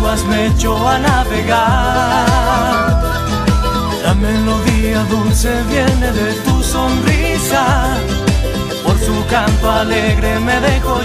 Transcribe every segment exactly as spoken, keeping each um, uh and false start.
dudas me echó a navegar. La melodía dulce viene de tu sonrisa, por su canto alegre me dejo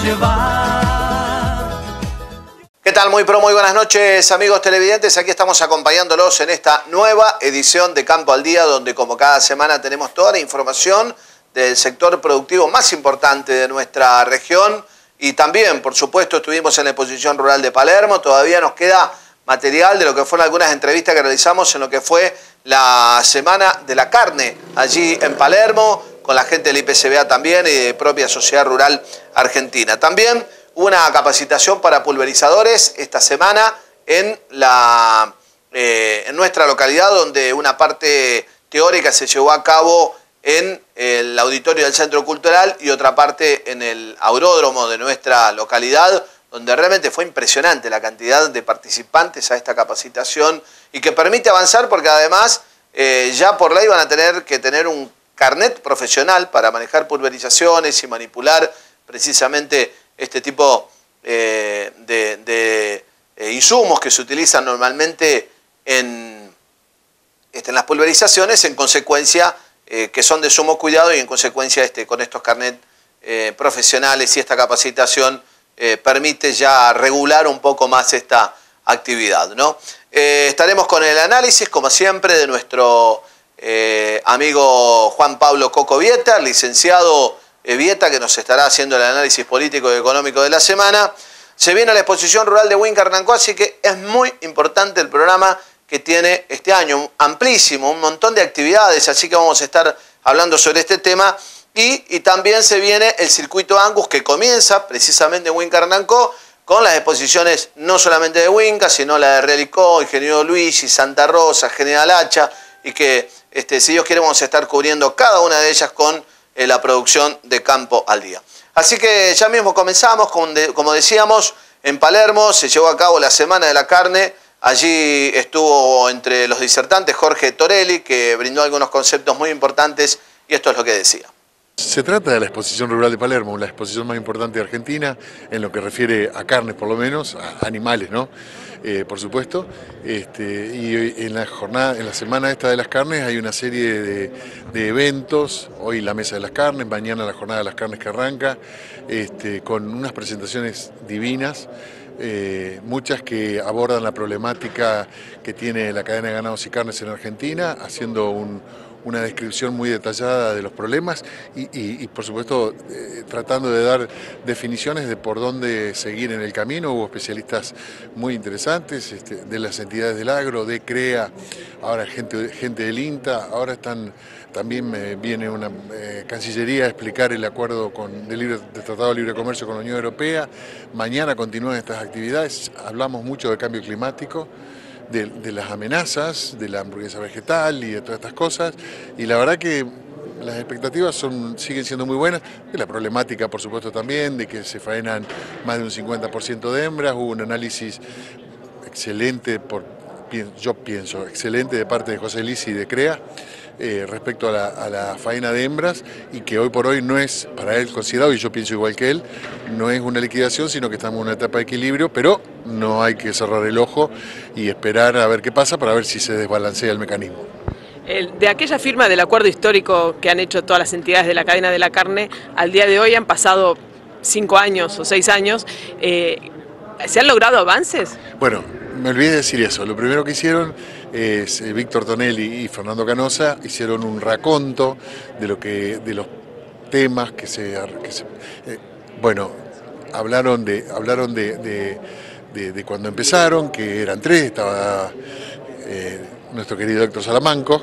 llevar. ¿Qué tal? Muy pero muy buenas noches, amigos televidentes. Aquí estamos acompañándolos en esta nueva edición de Campo al Día, donde como cada semana tenemos toda la información del sector productivo más importante de nuestra región. Y también, por supuesto, estuvimos en la exposición rural de Palermo. Todavía nos queda material de lo que fueron algunas entrevistas que realizamos en lo que fue la Semana de la Carne allí en Palermo, con la gente del I P C B A también y de propia Sociedad Rural Argentina. También una capacitación para pulverizadores esta semana en, la, eh, en nuestra localidad, donde una parte teórica se llevó a cabo en el auditorio del Centro Cultural y otra parte en el auródromo de nuestra localidad, donde realmente fue impresionante la cantidad de participantes a esta capacitación y que permite avanzar porque además eh, ya por ley van a tener que tener un carnet profesional para manejar pulverizaciones y manipular precisamente este tipo eh, de, de eh, insumos que se utilizan normalmente en, este, en las pulverizaciones, en consecuencia Eh, que son de sumo cuidado y en consecuencia este, con estos carnet eh, profesionales y esta capacitación eh, permite ya regular un poco más esta actividad, ¿no? Eh, estaremos con el análisis, como siempre, de nuestro eh, amigo Juan Pablo Coco Vieta, licenciado eh, Vieta, que nos estará haciendo el análisis político y económico de la semana. Se viene la exposición rural de Huinca Hernán, así que es muy importante el programa que tiene este año, amplísimo, un montón de actividades, así que vamos a estar hablando sobre este tema. Y, y también se viene el circuito Angus, que comienza precisamente en Huinca Hernanco, con las exposiciones no solamente de Huinca, sino la de Realicó, Ingeniero Luigi, Santa Rosa, General Hacha, y que, este, si Dios quiere, vamos a estar cubriendo cada una de ellas con eh, la producción de Campo al Día. Así que ya mismo comenzamos, con de, como decíamos, en Palermo se llevó a cabo la Semana de la Carne. Allí estuvo entre los disertantes Jorge Torelli, que brindó algunos conceptos muy importantes, y esto es lo que decía. Se trata de la exposición rural de Palermo, la exposición más importante de Argentina, en lo que refiere a carnes por lo menos, a animales, ¿no? Eh, por supuesto. Este, y en la jornada, en la semana esta de las carnes hay una serie de, de eventos, hoy la Mesa de las Carnes, mañana la Jornada de las Carnes que arranca, este, con unas presentaciones divinas. Eh, muchas que abordan la problemática que tiene la cadena de ganados y carnes en Argentina, haciendo un, una descripción muy detallada de los problemas y, y, y por supuesto eh, tratando de dar definiciones de por dónde seguir en el camino. Hubo especialistas muy interesantes este, de las entidades del agro, de CREA, ahora gente, gente del INTA, ahora están... También eh, viene una eh, Cancillería a explicar el acuerdo con, de, libre, de Tratado de Libre Comercio con la Unión Europea. Mañana continúan estas actividades. Hablamos mucho de cambio climático, de, de las amenazas, de la hamburguesa vegetal y de todas estas cosas. Y la verdad que las expectativas son, siguen siendo muy buenas. De la problemática, por supuesto, también, de que se faenan más de un cincuenta por ciento de hembras. Hubo un análisis excelente, por, yo pienso, excelente de parte de José Lisi y de CREA. Eh, respecto a la, a la faena de hembras y que hoy por hoy no es para él considerado, y yo pienso igual que él, no es una liquidación, sino que estamos en una etapa de equilibrio, pero no hay que cerrar el ojo y esperar a ver qué pasa para ver si se desbalancea el mecanismo. El, de aquella firma del acuerdo histórico que han hecho todas las entidades de la cadena de la carne, al día de hoy han pasado cinco años o seis años, eh, ¿se han logrado avances? Bueno, me olvidé de decir eso. Lo primero que hicieron es eh, Víctor Tonelli y Fernando Canosa hicieron un raconto de lo que de los temas que se, que se eh, bueno, hablaron de hablaron de, de, de, de cuando empezaron, que eran tres, estaba eh, nuestro querido Héctor Salamanco,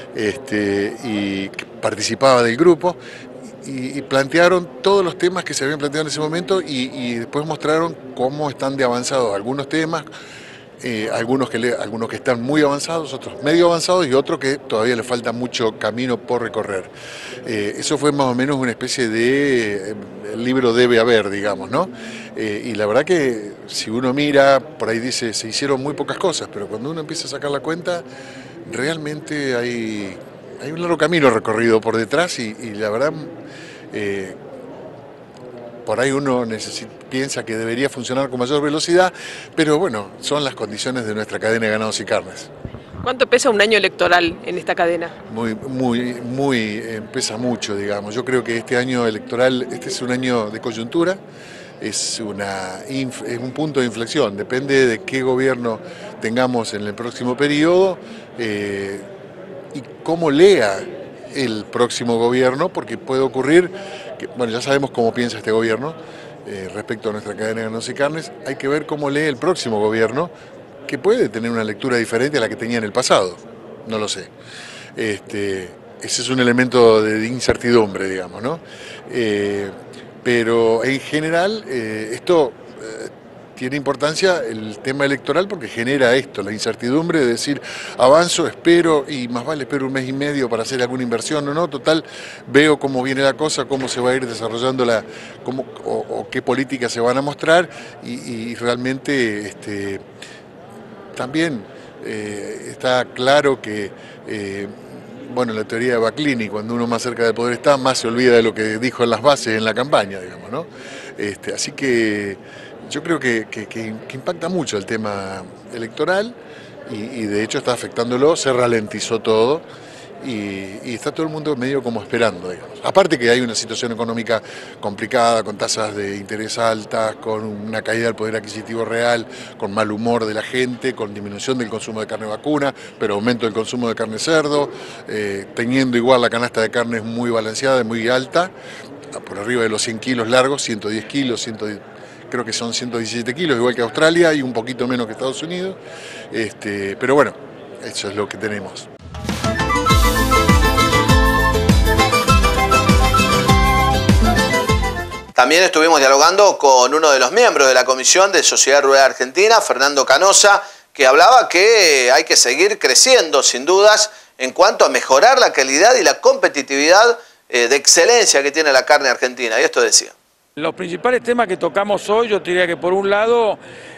este, y participaba del grupo. Y, y plantearon todos los temas que se habían planteado en ese momento y, y después mostraron cómo están de avanzados algunos temas, eh, algunos, que le, algunos que están muy avanzados, otros medio avanzados y otros que todavía le falta mucho camino por recorrer. Eh, eso fue más o menos una especie de eh, el libro debe haber, digamos, ¿no? Eh, y la verdad que si uno mira, por ahí dice, se hicieron muy pocas cosas, pero cuando uno empieza a sacar la cuenta, realmente hay... Hay un largo camino recorrido por detrás y, y la verdad, eh, por ahí uno piensa que debería funcionar con mayor velocidad, pero bueno, son las condiciones de nuestra cadena de ganados y carnes. ¿Cuánto pesa un año electoral en esta cadena? Muy, muy, muy, eh, pesa mucho, digamos. Yo creo que este año electoral, este es un año de coyuntura, es, una, es un punto de inflexión, depende de qué gobierno tengamos en el próximo periodo eh, y cómo lea el próximo gobierno, porque puede ocurrir, que, bueno, ya sabemos cómo piensa este gobierno eh, respecto a nuestra cadena de ganados y carnes, hay que ver cómo lee el próximo gobierno, que puede tener una lectura diferente a la que tenía en el pasado, no lo sé. Este, ese es un elemento de incertidumbre, digamos, ¿no? Eh, pero en general eh, esto eh, tiene importancia el tema electoral porque genera esto, la incertidumbre de decir avanzo, espero y más vale espero un mes y medio para hacer alguna inversión o no, total veo cómo viene la cosa, cómo se va a ir desarrollando la, cómo, o, o qué políticas se van a mostrar y, y realmente este, también eh, está claro que eh, bueno, la teoría de Baclini, cuando uno más cerca del poder está, más se olvida de lo que dijo en las bases en la campaña, digamos, ¿no? Este, así que yo creo que, que, que, que impacta mucho el tema electoral y, y de hecho está afectándolo, se ralentizó todo y, y está todo el mundo medio como esperando, digamos. Aparte que hay una situación económica complicada, con tasas de interés altas, con una caída del poder adquisitivo real, con mal humor de la gente, con disminución del consumo de carne vacuna, pero aumento del consumo de carne cerdo, eh, teniendo igual la canasta de carne muy balanceada, muy alta, por arriba de los cien kilos largos, ciento diez kilos, ciento diez, creo que son ciento diecisiete kilos, igual que Australia y un poquito menos que Estados Unidos, este, pero bueno, eso es lo que tenemos. También estuvimos dialogando con uno de los miembros de la Comisión de Sociedad Rural Argentina, Fernando Canosa, que hablaba que hay que seguir creciendo, sin dudas, en cuanto a mejorar la calidad y la competitividad eh, de excelencia que tiene la carne argentina. Y esto decía. Los principales temas que tocamos hoy, yo diría que por un lado,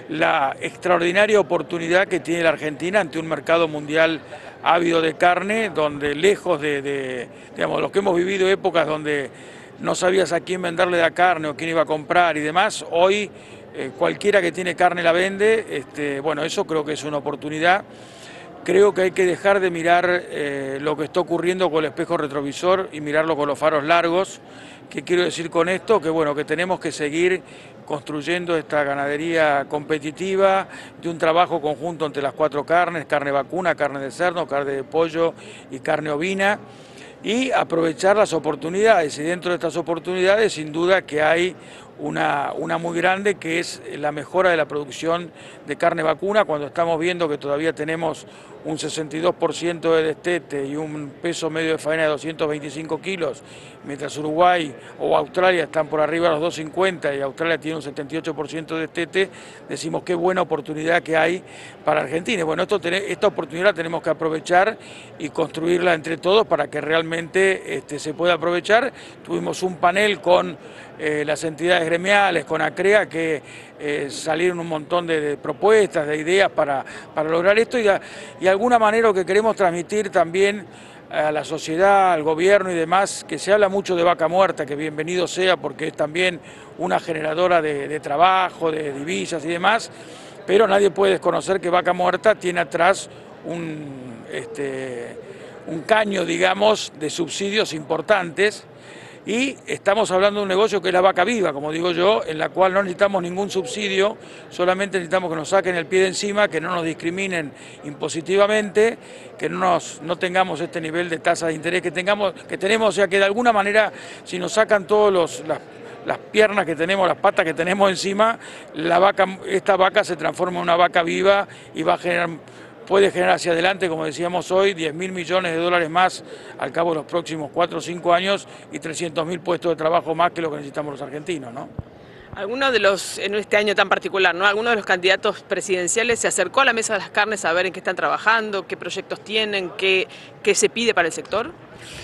la extraordinaria oportunidad que tiene la Argentina ante un mercado mundial ávido de carne, donde lejos de, de digamos, los que hemos vivido épocas donde no sabías a quién venderle la carne o quién iba a comprar y demás, hoy eh, cualquiera que tiene carne la vende, este, bueno, eso creo que es una oportunidad. Creo que hay que dejar de mirar eh, lo que está ocurriendo con el espejo retrovisor y mirarlo con los faros largos. ¿Qué quiero decir con esto? Que bueno, que tenemos que seguir construyendo esta ganadería competitiva de un trabajo conjunto entre las cuatro carnes, carne vacuna, carne de cerdo, carne de pollo y carne ovina, y aprovechar las oportunidades, y dentro de estas oportunidades sin duda que hay una, una muy grande, que es la mejora de la producción de carne vacuna, cuando estamos viendo que todavía tenemos un sesenta y dos por ciento de destete y un peso medio de faena de doscientos veinticinco kilos, mientras Uruguay o Australia están por arriba de los doscientos cincuenta y Australia tiene un setenta y ocho por ciento de destete, decimos qué buena oportunidad que hay para Argentina. Y bueno, esto, esta oportunidad la tenemos que aprovechar y construirla entre todos para que realmente este, se pueda aprovechar. Tuvimos un panel con eh, las entidades gremiales, con ACREA, que eh, salieron un montón de, de propuestas, de ideas para, para lograr esto y, y de alguna manera lo que queremos transmitir también a la sociedad, al gobierno y demás, que se habla mucho de vaca muerta, que bienvenido sea porque es también una generadora de, de trabajo, de divisas y demás, pero nadie puede desconocer que vaca muerta tiene atrás un, este, un caño, digamos, de subsidios importantes. Y estamos hablando de un negocio que es la vaca viva, como digo yo, en la cual no necesitamos ningún subsidio, solamente necesitamos que nos saquen el pie de encima, que no nos discriminen impositivamente, que no, nos, no tengamos este nivel de tasa de interés que, tengamos, que tenemos, o sea que de alguna manera si nos sacan todos los... Las, las piernas que tenemos, las patas que tenemos encima, la vaca, esta vaca se transforma en una vaca viva y va a generar... puede generar hacia adelante, como decíamos hoy, diez mil millones de dólares más al cabo de los próximos cuatro o cinco años y trescientos mil puestos de trabajo más que lo que necesitamos los argentinos, ¿no? Alguno de los, en este año tan particular, ¿no? ¿Alguno de los candidatos presidenciales se acercó a la mesa de las carnes a ver en qué están trabajando, qué proyectos tienen, qué, qué se pide para el sector?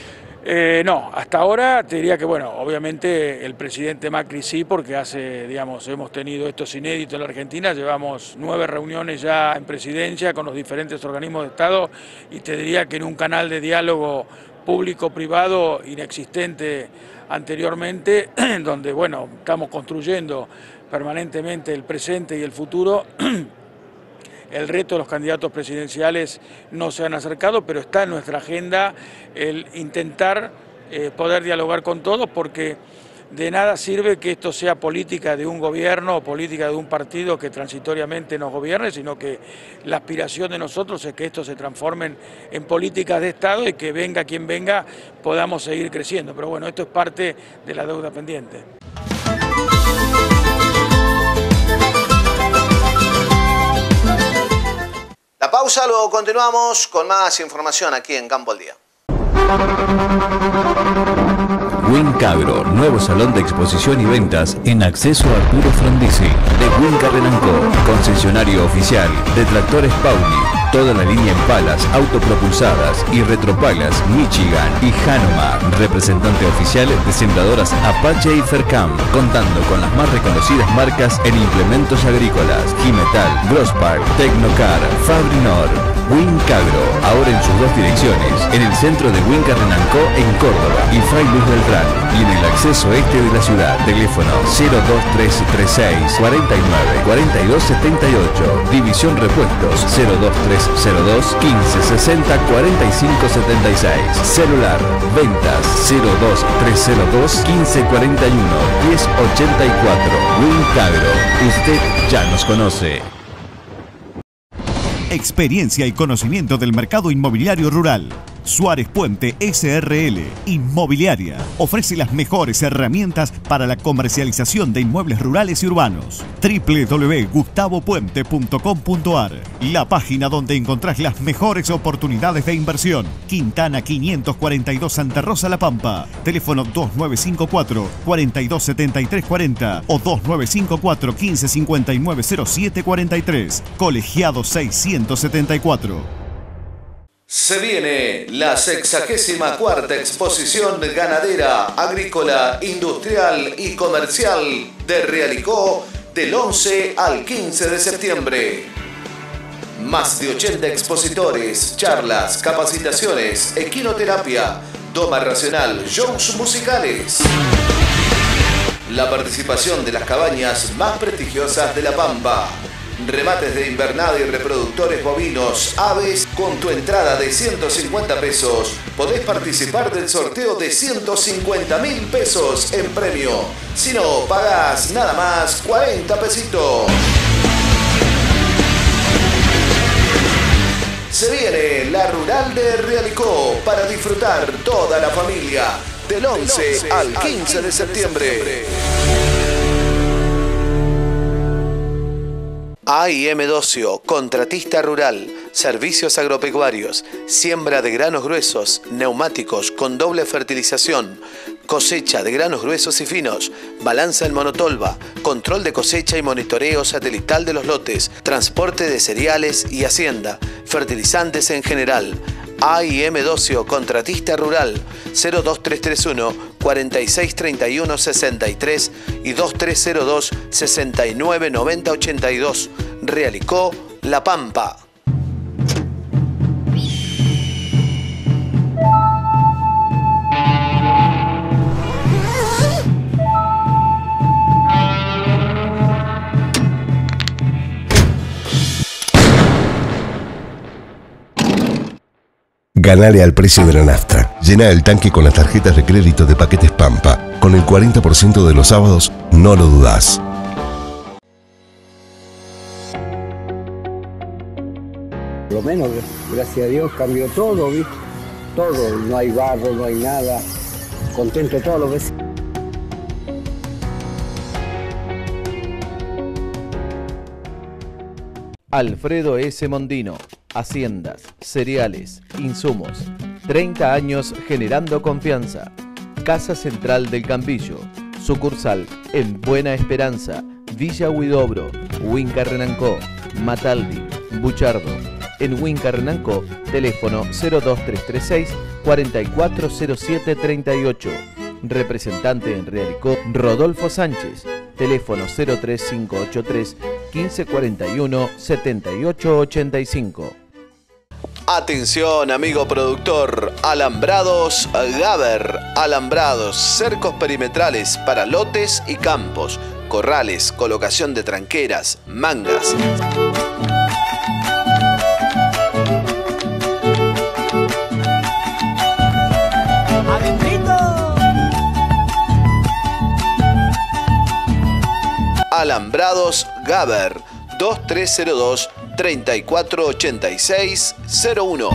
Eh, no, hasta ahora te diría que, bueno, obviamente el presidente Macri sí, porque hace, digamos, hemos tenido estos inéditos en la Argentina, llevamos nueve reuniones ya en presidencia con los diferentes organismos de Estado y te diría que en un canal de diálogo público-privado inexistente anteriormente, donde bueno, estamos construyendo permanentemente el presente y el futuro. El reto de los candidatos presidenciales no se han acercado, pero está en nuestra agenda el intentar eh, poder dialogar con todos, porque de nada sirve que esto sea política de un gobierno o política de un partido que transitoriamente nos gobierne, sino que la aspiración de nosotros es que esto se transforme en políticas de Estado y que venga quien venga podamos seguir creciendo. Pero bueno, esto es parte de la deuda pendiente. La pausa, luego continuamos con más información aquí en Campo al Día. Wincagro, nuevo salón de exposición y ventas en acceso a Arturo Frondizi, de Winca Renanco, concesionario oficial de tractores Pauli, toda la línea Impalas, autopropulsadas y retropalas Michigan y Hanoma, representante oficial de sembradoras Apache y Fercam, contando con las más reconocidas marcas en implementos agrícolas, Gimetal, Grosspark, Tecnocar, Fabrinor. Wincagro, ahora en sus dos direcciones, en el centro de Winca Renanco en Córdoba y Fray Luis Beltrán, y en el acceso este de la ciudad. Teléfono cero dos tres tres seis, cuatro nueve, cuatro dos siete ocho, División Repuestos cero dos tres cero dos, quince sesenta, cuarenta y cinco setenta y seis, celular, ventas cero dos tres cero dos, quince cuarenta y uno, diez ochenta y cuatro. Wincagro, usted ya nos conoce. Experiencia y conocimiento del mercado inmobiliario rural. Suárez Puente S R L Inmobiliaria ofrece las mejores herramientas para la comercialización de inmuebles rurales y urbanos. doble u doble u doble u punto gustavo puente punto com punto ar, la página donde encontrás las mejores oportunidades de inversión. Quintana quinientos cuarenta y dos Santa Rosa La Pampa. Teléfono dos nueve cinco cuatro, cuatro dos siete tres cuatro cero o dos nueve cinco cuatro, quince cincuenta y nueve cero siete cuarenta y tres. Colegiado seiscientos setenta y cuatro. Se viene la sexagésima cuarta exposición ganadera, agrícola, industrial y comercial de Realicó del once al quince de septiembre. Más de ochenta expositores, charlas, capacitaciones, equinoterapia, doma racional, shows musicales. La participación de las cabañas más prestigiosas de La Pampa. Remates de invernada y reproductores bovinos, aves, con tu entrada de ciento cincuenta pesos, podés participar del sorteo de ciento cincuenta mil pesos en premio. Si no, pagás nada más cuarenta pesitos. Se viene la Rural de Realicó para disfrutar toda la familia del once al quince de septiembre. A y M Docio, contratista rural, servicios agropecuarios, siembra de granos gruesos, neumáticos con doble fertilización, cosecha de granos gruesos y finos, balanza en monotolva, control de cosecha y monitoreo satelital de los lotes, transporte de cereales y hacienda, fertilizantes en general. A y M Docio, contratista rural, cero dos tres tres uno, cuatro seis tres uno sesenta y tres y dos tres cero dos, sesenta y nueve noventa ochenta y dos. Realicó, La Pampa. Ganale al precio de la nafta. Llena el tanque con las tarjetas de crédito de Paquetes Pampa. Con el cuarenta por ciento de los sábados, no lo dudás. Por lo menos, gracias a Dios, cambió todo, ¿viste? Todo, no hay barro, no hay nada. Contento todos los vecinos. Alfredo S. Mondino, Haciendas, Cereales, Insumos, treinta años generando confianza. Casa Central del Campillo, sucursal en Buena Esperanza, Villa Huidobro, Winca Renanco, Mataldi, Buchardo. En Winca Renanco, teléfono cero dos tres tres seis, cuatro cuatro cero siete tres ocho. Representante en Realicó, Rodolfo Sánchez. Teléfono cero tres cinco ocho tres, quince cuarenta y uno, setenta y ocho ochenta y cinco. Atención, amigo productor, alambrados Gaber, alambrados, cercos perimetrales para lotes y campos, corrales, colocación de tranqueras, mangas. Alambrados Gaber, dos tres cero dos, treinta y cuatro ochenta y seis cero uno.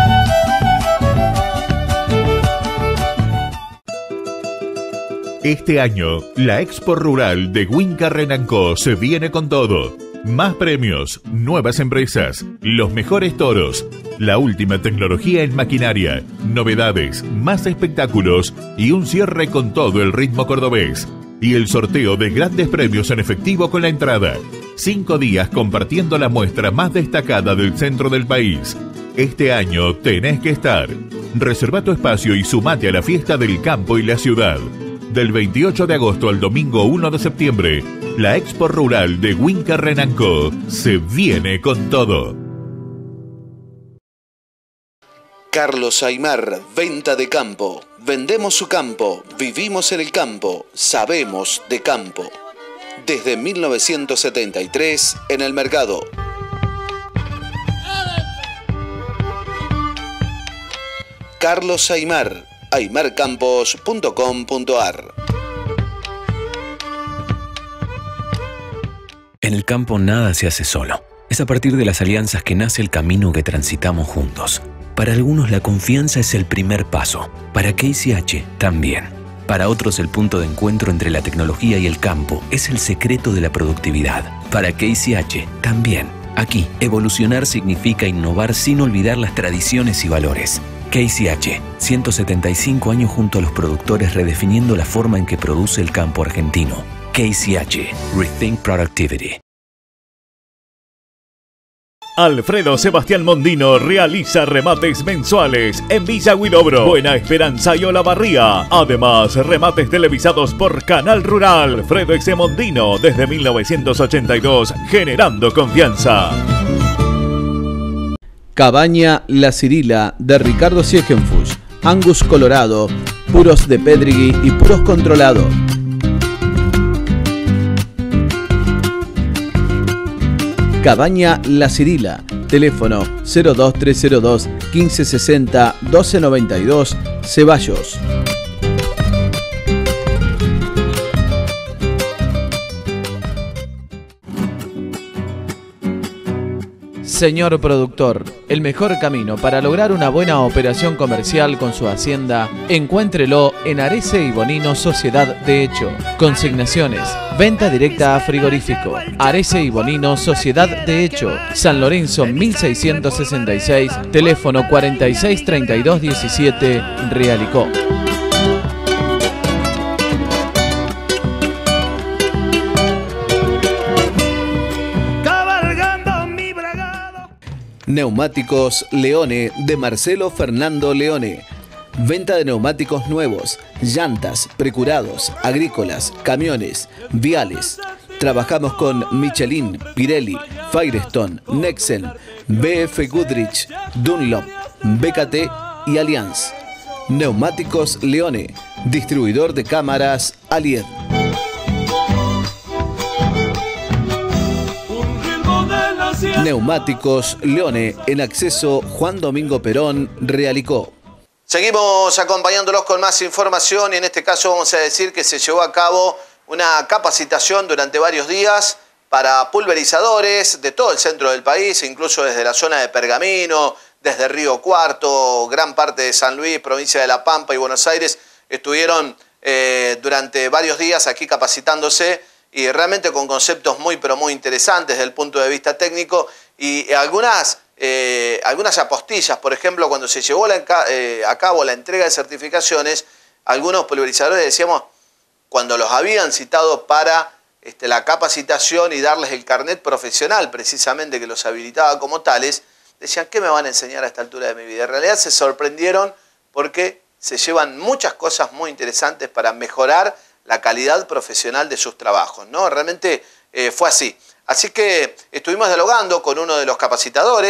Este año, la Expo Rural de Winca Renanco se viene con todo. Más premios, nuevas empresas, los mejores toros, la última tecnología en maquinaria, novedades, más espectáculos y un cierre con todo el ritmo cordobés. Y el sorteo de grandes premios en efectivo con la entrada. Cinco días compartiendo la muestra más destacada del centro del país. Este año tenés que estar. Reserva tu espacio y sumate a la fiesta del campo y la ciudad. Del veintiocho de agosto al domingo uno de septiembre, la Expo Rural de Winca Renanco se viene con todo. Carlos Aymar, venta de campo. Vendemos su campo, vivimos en el campo, sabemos de campo. Desde mil novecientos setenta y tres en el mercado. Carlos Aymar, aymar campos punto com punto ar. En el campo nada se hace solo. Es a partir de las alianzas que nace el camino que transitamos juntos. Para algunos la confianza es el primer paso. Para K C H también. Para otros el punto de encuentro entre la tecnología y el campo es el secreto de la productividad. Para K C H también. Aquí, evolucionar significa innovar sin olvidar las tradiciones y valores. K C H, ciento setenta y cinco años junto a los productores redefiniendo la forma en que produce el campo argentino. K C H, Rethink Productivity. Alfredo Sebastián Mondino realiza remates mensuales en Villa Huidobro, Buena Esperanza y Olavarría. Además, remates televisados por Canal Rural. Alfredo X. Mondino, desde mil novecientos ochenta y dos, generando confianza. Cabaña La Cirila de Ricardo Siegenfusch. Angus Colorado, puros de Pedrigui y puros controlado. Cabaña La Cirila, teléfono cero dos tres cero dos, quince sesenta, doce noventa y dos, Ceballos. Señor productor, el mejor camino para lograr una buena operación comercial con su hacienda, encuéntrelo en Arese y Bonino Sociedad de Hecho. Consignaciones, venta directa a frigorífico. Arese y Bonino Sociedad de Hecho, San Lorenzo mil seiscientos sesenta y seis, teléfono cuarenta y seis treinta y dos diecisiete, Realicó. Neumáticos Leone de Marcelo Fernando Leone. Venta de neumáticos nuevos, llantas, precurados, agrícolas, camiones, viales. Trabajamos con Michelin, Pirelli, Firestone, Nexen, B F Goodrich, Dunlop, B K T y Allianz. Neumáticos Leone, distribuidor de cámaras Allied. Neumáticos Leone, en acceso Juan Domingo Perón, Realicó. Seguimos acompañándolos con más información y en este caso vamos a decir que se llevó a cabo una capacitación durante varios días para pulverizadores de todo el centro del país, incluso desde la zona de Pergamino, desde Río Cuarto, gran parte de San Luis, provincia de La Pampa y Buenos Aires, estuvieron eh, durante varios días aquí capacitándose y realmente con conceptos muy pero muy interesantes desde el punto de vista técnico y algunas, eh, algunas apostillas. Por ejemplo, cuando se llevó la, eh, a cabo la entrega de certificaciones, algunos pulverizadores, decíamos, cuando los habían citado para este, la capacitación y darles el carnet profesional precisamente que los habilitaba como tales, decían, ¿qué me van a enseñar a esta altura de mi vida? En realidad se sorprendieron porque se llevan muchas cosas muy interesantes para mejorar la calidad profesional de sus trabajos, ¿no? Realmente eh, fue así. Así que estuvimos dialogando con uno de los capacitadores,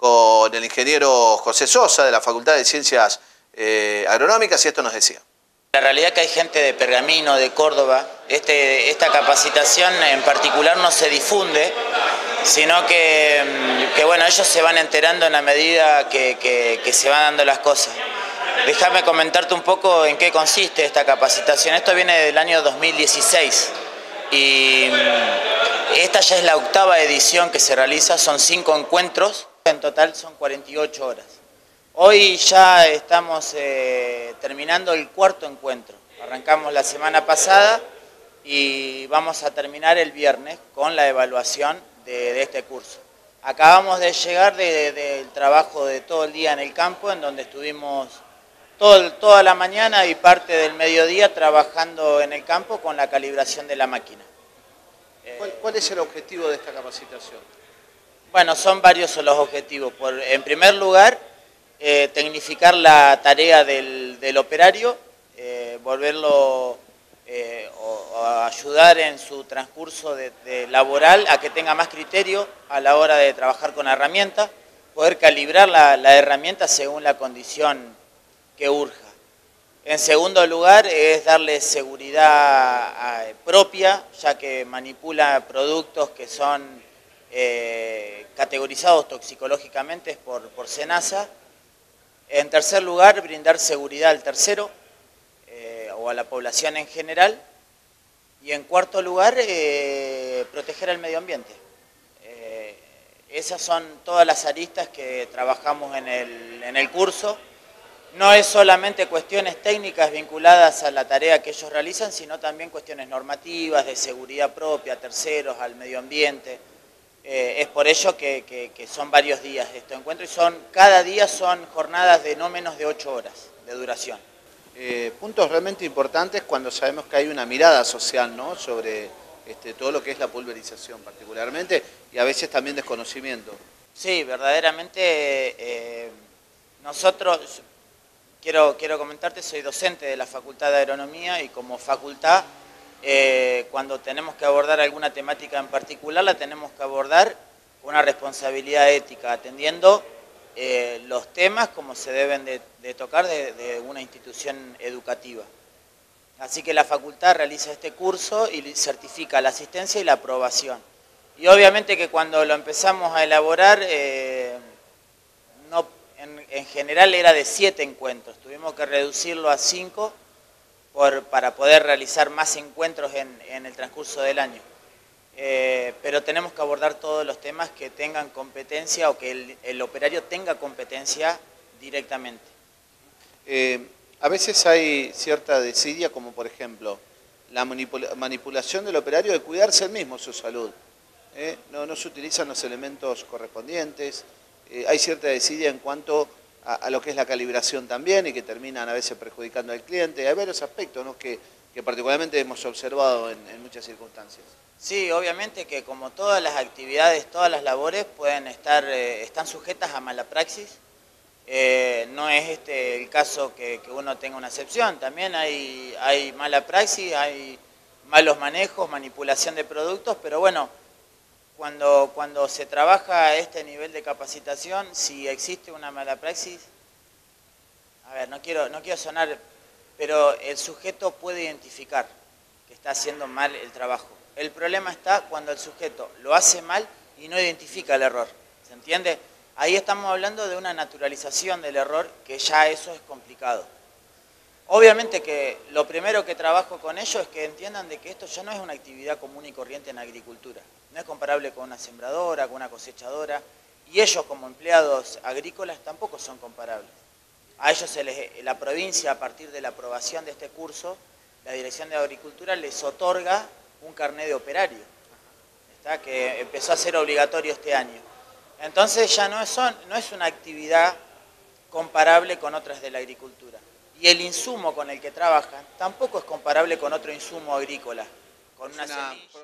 con el ingeniero José Sosa de la Facultad de Ciencias eh, Agronómicas y esto nos decía. La realidad es que hay gente de Pergamino, de Córdoba. Este, esta capacitación en particular no se difunde, sino que, que bueno, ellos se van enterando en la medida que, que, que se van dando las cosas. Déjame comentarte un poco en qué consiste esta capacitación. Esto viene del año dos mil dieciséis y esta ya es la octava edición que se realiza, son cinco encuentros, en total son cuarenta y ocho horas. Hoy ya estamos eh, terminando el cuarto encuentro. Arrancamos la semana pasada y vamos a terminar el viernes con la evaluación de, de este curso. Acabamos de llegar del de, de trabajo de todo el día en el campo, en donde estuvimos todo, toda la mañana y parte del mediodía trabajando en el campo con la calibración de la máquina. ¿Cuál, cuál es el objetivo de esta capacitación? Bueno, son varios los objetivos. Por, en primer lugar, eh, tecnificar la tarea del, del operario, eh, volverlo eh, o, o ayudar en su transcurso de, de laboral a que tenga más criterio a la hora de trabajar con herramientas, poder calibrar la, la herramienta según la condición que urja. En segundo lugar, es darle seguridad eh, propia, ya que manipula productos que son eh, categorizados toxicológicamente por, por SENASA. En tercer lugar, brindar seguridad al tercero eh, o a la población en general. Y en cuarto lugar, eh, proteger el medio ambiente. Eh, esas son todas las aristas que trabajamos en el, en el curso. No es solamente cuestiones técnicas vinculadas a la tarea que ellos realizan, sino también cuestiones normativas, de seguridad propia, a terceros, al medio ambiente. Eh, es por ello que, que, que son varios días de estos encuentros y son, cada día son jornadas de no menos de ocho horas de duración. Eh, puntos realmente importantes cuando sabemos que hay una mirada social, ¿no?, sobre este, todo lo que es la pulverización particularmente y a veces también desconocimiento. Sí, verdaderamente eh, nosotros... Quiero, quiero comentarte, soy docente de la Facultad de Agronomía y como facultad, eh, cuando tenemos que abordar alguna temática en particular, la tenemos que abordar con una responsabilidad ética, atendiendo eh, los temas como se deben de, de tocar de, de una institución educativa. Así que la facultad realiza este curso y certifica la asistencia y la aprobación. Y obviamente que cuando lo empezamos a elaborar, eh, no En, en general era de siete encuentros, tuvimos que reducirlo a cinco por, para poder realizar más encuentros en, en el transcurso del año. Eh, pero tenemos que abordar todos los temas que tengan competencia o que el, el operario tenga competencia directamente. Eh, a veces hay cierta desidia, como por ejemplo la manipula manipulación del operario de cuidarse él mismo su salud. ¿eh? No, no se utilizan los elementos correspondientes. Eh, hay cierta desidia en cuanto a, a lo que es la calibración también y que terminan a veces perjudicando al cliente. Hay varios aspectos, ¿no?, que, que particularmente hemos observado en, en muchas circunstancias. Sí, obviamente que como todas las actividades, todas las labores pueden estar, eh, están sujetas a mala praxis. Eh, no es este el caso que, que uno tenga una excepción. También hay, hay mala praxis, hay malos manejos, manipulación de productos, pero bueno, Cuando, cuando se trabaja a este nivel de capacitación, si existe una mala praxis, a ver, no quiero, no quiero sonar, pero el sujeto puede identificar que está haciendo mal el trabajo. El problema está cuando el sujeto lo hace mal y no identifica el error, ¿se entiende? Ahí estamos hablando de una naturalización del error, que ya eso es complicado. Obviamente que lo primero que trabajo con ellos es que entiendan de que esto ya no es una actividad común y corriente en agricultura. No es comparable con una sembradora, con una cosechadora, y ellos como empleados agrícolas tampoco son comparables. A ellos se les, la provincia, a partir de la aprobación de este curso, la Dirección de Agricultura les otorga un carnet de operario, ¿está?, que empezó a ser obligatorio este año. Entonces ya no es, son, no es una actividad comparable con otras de la agricultura. Y el insumo con el que trabajan tampoco es comparable con otro insumo agrícola, con una semilla.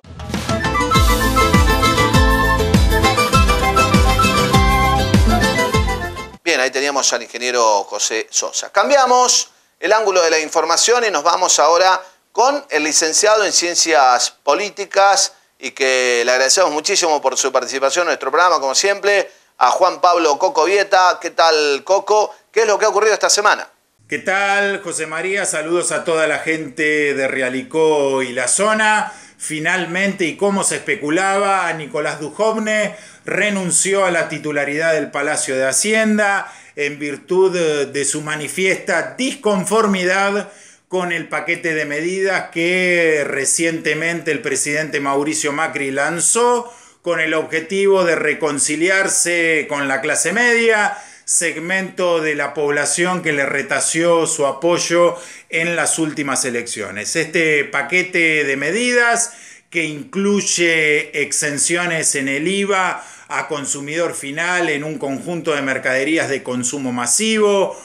Bien, ahí teníamos al ingeniero José Sosa. Cambiamos el ángulo de la información y nos vamos ahora con el licenciado en Ciencias Políticas y que le agradecemos muchísimo por su participación en nuestro programa, como siempre, a Juan Pablo Coco Vieta. ¿Qué tal, Coco? ¿Qué es lo que ha ocurrido esta semana? ¿Qué tal, José María? Saludos a toda la gente de Realicó y la zona. Finalmente, y como se especulaba, Nicolás Dujovne renunció a la titularidad del Palacio de Hacienda en virtud de su manifiesta disconformidad con el paquete de medidas que recientemente el presidente Mauricio Macri lanzó con el objetivo de reconciliarse con la clase media, segmento de la población que le retació su apoyo en las últimas elecciones. Este paquete de medidas, que incluye exenciones en el I V A a consumidor final en un conjunto de mercaderías de consumo masivo,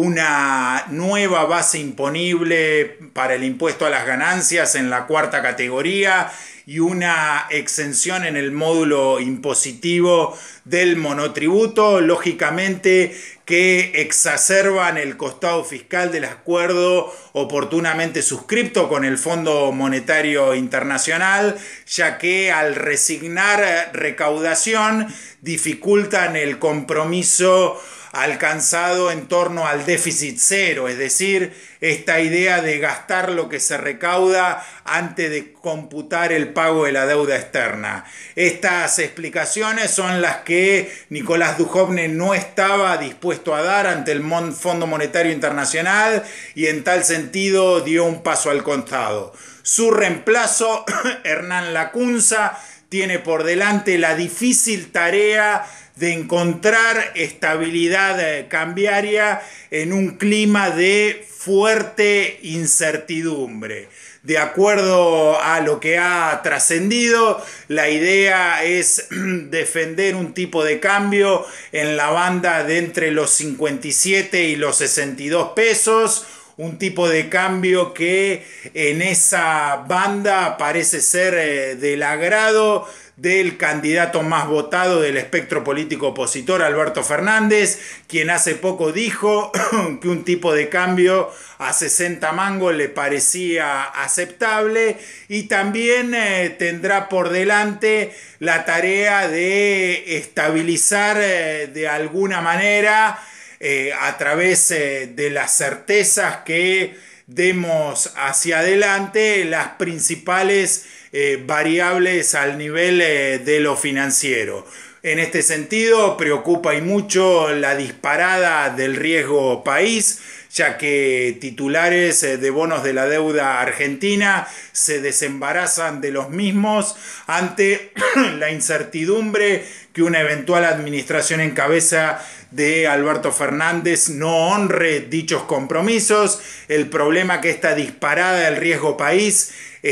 una nueva base imponible para el impuesto a las ganancias en la cuarta categoría y una exención en el módulo impositivo del monotributo, lógicamente que exacerban el costado fiscal del acuerdo oportunamente suscripto con el Fondo Monetario Internacional, ya que al resignar recaudación dificultan el compromiso alcanzado en torno al déficit cero, es decir, esta idea de gastar lo que se recauda antes de computar el pago de la deuda externa. Estas explicaciones son las que Nicolás Dujovne no estaba dispuesto a dar ante el Fondo Monetario Internacional y en tal sentido dio un paso al costado. Su reemplazo, Hernán Lacunza, tiene por delante la difícil tarea de encontrar estabilidad cambiaria en un clima de fuerte incertidumbre. De acuerdo a lo que ha trascendido, la idea es defender un tipo de cambio en la banda de entre los cincuenta y siete y los sesenta y dos pesos, un tipo de cambio que en esa banda parece ser del agrado del candidato más votado del espectro político opositor, Alberto Fernández, quien hace poco dijo que un tipo de cambio a sesenta mangos le parecía aceptable, y también eh, tendrá por delante la tarea de estabilizar eh, de alguna manera eh, a través eh, de las certezas que demos hacia adelante las principales Eh, variables al nivel eh, de lo financiero. En este sentido, preocupa y mucho la disparada del riesgo país, ya que titulares eh, de bonos de la deuda argentina se desembarazan de los mismos ante la incertidumbre que una eventual administración en cabeza de Alberto Fernández no honre dichos compromisos. El problema que esta disparada del riesgo país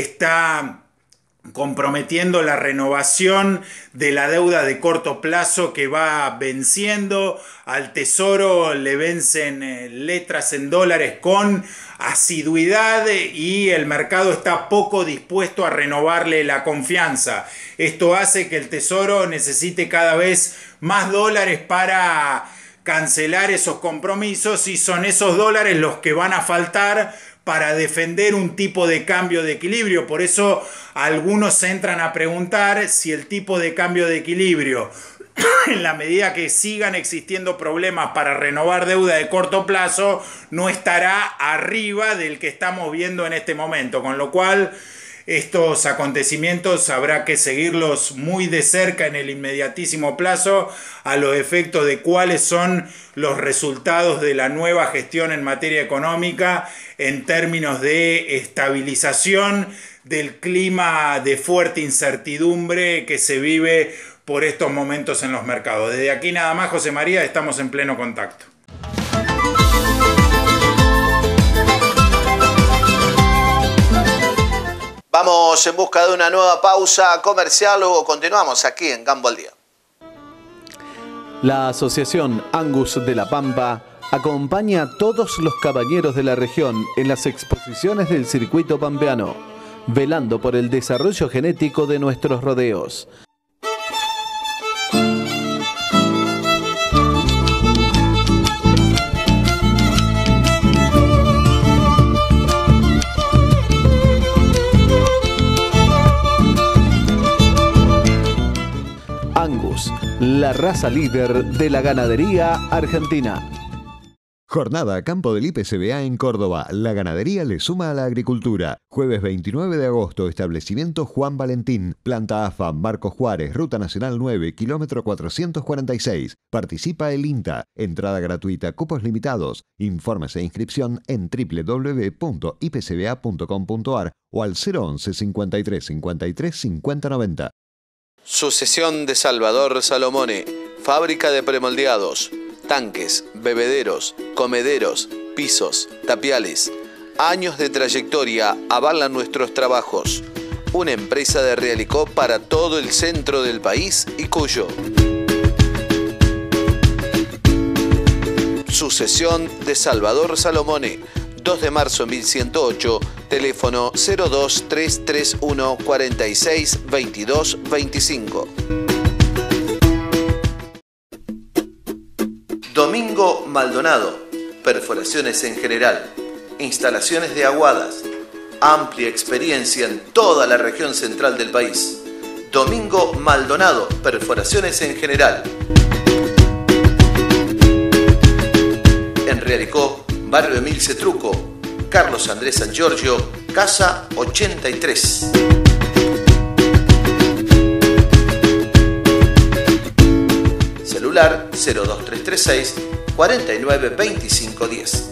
está comprometiendo la renovación de la deuda de corto plazo que va venciendo. Al Tesoro le vencen eh, letras en dólares con asiduidad y el mercado está poco dispuesto a renovarle la confianza. Esto hace que el Tesoro necesite cada vez más dólares para cancelar esos compromisos, y son esos dólares los que van a faltar para defender un tipo de cambio de equilibrio. Por eso algunos se entran a preguntar si el tipo de cambio de equilibrio, en la medida que sigan existiendo problemas para renovar deuda de corto plazo, no estará arriba del que estamos viendo en este momento. Con lo cual, estos acontecimientos habrá que seguirlos muy de cerca en el inmediatísimo plazo a los efectos de cuáles son los resultados de la nueva gestión en materia económica en términos de estabilización del clima de fuerte incertidumbre que se vive por estos momentos en los mercados. Desde aquí nada más, José María, estamos en pleno contacto. Vamos en busca de una nueva pausa comercial, luego continuamos aquí en Campo al Día. La Asociación Angus de la Pampa acompaña a todos los caballeros de la región en las exposiciones del circuito pampeano, velando por el desarrollo genético de nuestros rodeos. Angus, la raza líder de la ganadería argentina. Jornada Campo del I P C B A en Córdoba. La ganadería le suma a la agricultura. Jueves veintinueve de agosto, establecimiento Juan Valentín, planta A F A, Marcos Juárez, Ruta Nacional nueve, kilómetro cuatrocientos cuarenta y seis. Participa el INTA. Entrada gratuita, cupos limitados. Informes e inscripción en doble u doble u doble u punto i p c b a punto com punto a r o al cero once cincuenta y tres cincuenta y tres cincuenta noventa. Sucesión de Salvador Salomone, fábrica de premoldeados, tanques, bebederos, comederos, pisos, tapiales. Años de trayectoria avalan nuestros trabajos. Una empresa de Realicó para todo el centro del país y Cuyo. Sucesión de Salvador Salomone, dos de marzo mil ciento ocho, teléfono cero dos tres tres uno cuarenta y seis veintidós veinticinco. Domingo Maldonado, perforaciones en general, instalaciones de aguadas, amplia experiencia en toda la región central del país. Domingo Maldonado, perforaciones en general. En Realicó, barrio Emil Cetruco, Carlos Andrés San Giorgio, casa ochenta y tres. Celular cero dos tres tres seis, cuarenta y nueve veinticinco diez.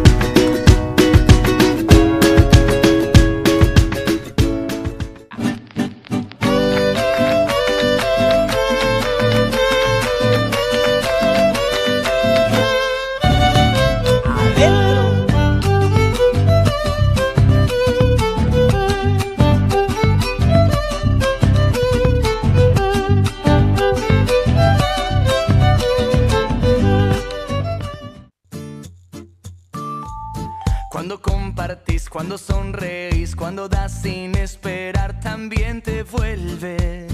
Cuando compartís, cuando sonreís, cuando das sin esperar, también te vuelve,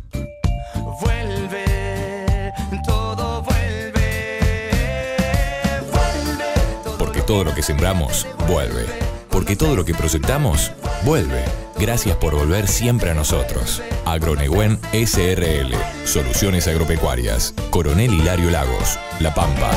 vuelve, todo vuelve, vuelve. Todo Porque todo lo que sembramos, vuelve. Porque todo lo que proyectamos, vuelve. Gracias por volver siempre a nosotros. Agronegüen S R L. Soluciones agropecuarias. Coronel Hilario Lagos. La Pampa.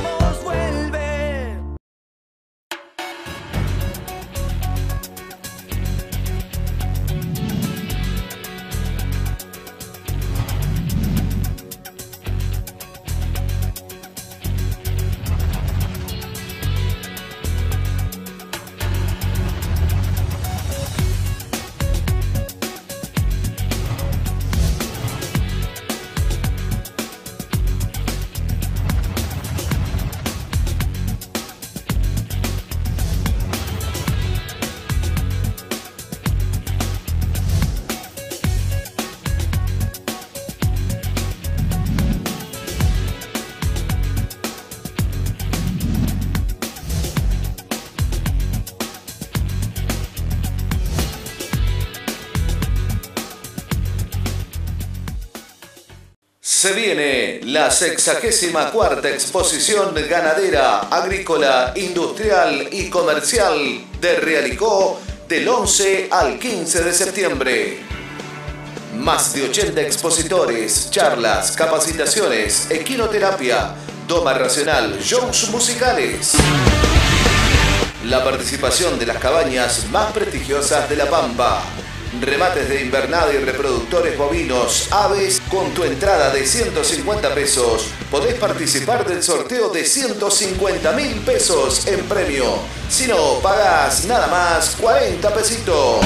Se viene la sexagésima cuarta exposición ganadera, agrícola, industrial y comercial de Realicó del once al quince de septiembre. Más de ochenta expositores, charlas, capacitaciones, equinoterapia, doma racional, shows musicales. La participación de las cabañas más prestigiosas de La Pampa. Remates de invernada y reproductores bovinos, aves, con tu entrada de ciento cincuenta pesos. Podés participar del sorteo de ciento cincuenta mil pesos en premio. Si no, pagás nada más cuarenta pesitos.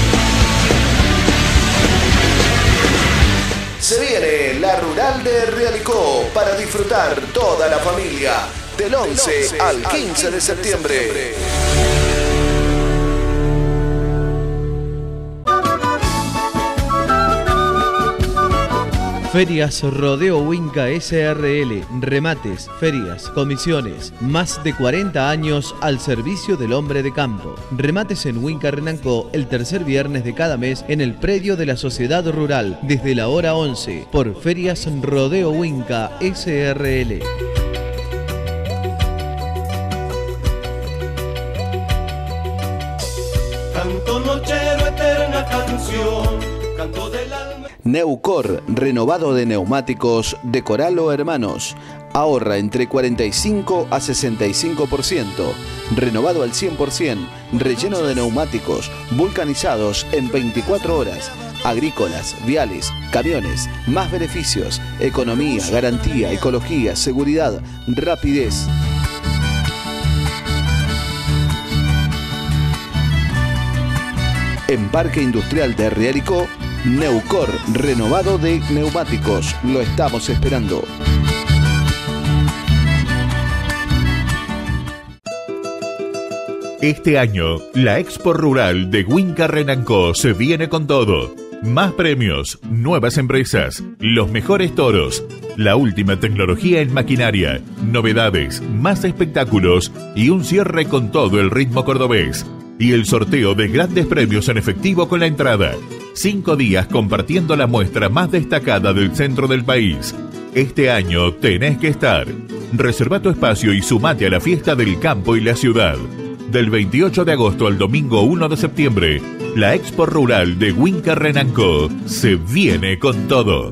Se viene la Rural de Realicó para disfrutar toda la familia del once al quince de septiembre. Ferias Rodeo Winca S R L, remates, ferias, comisiones, más de cuarenta años al servicio del hombre de campo. Remates en Winca Renancó el tercer viernes de cada mes en el predio de la Sociedad Rural, desde la hora once, por Ferias Rodeo Winca S R L. Canto nochero, eterna canción, canto del alma. Neucor, renovado de neumáticos de Coralo Hermanos. Ahorra entre cuarenta y cinco a sesenta y cinco por ciento. Renovado al cien por ciento. Relleno de neumáticos, vulcanizados en veinticuatro horas. Agrícolas, viales, camiones, más beneficios, economía, garantía, ecología, seguridad, rapidez. En Parque Industrial de Realicó, Neucor, renovado de neumáticos. Lo estamos esperando. Este año, la Expo Rural de Winca Renanco se viene con todo. Más premios, nuevas empresas, los mejores toros, la última tecnología en maquinaria, novedades, más espectáculos y un cierre con todo el ritmo cordobés. Y el sorteo de grandes premios en efectivo con la entrada. Cinco días compartiendo la muestra más destacada del centro del país. Este año tenés que estar. Reserva tu espacio y sumate a la fiesta del campo y la ciudad. Del veintiocho de agosto al domingo uno de septiembre, la Expo Rural de Winca Renanco se viene con todo.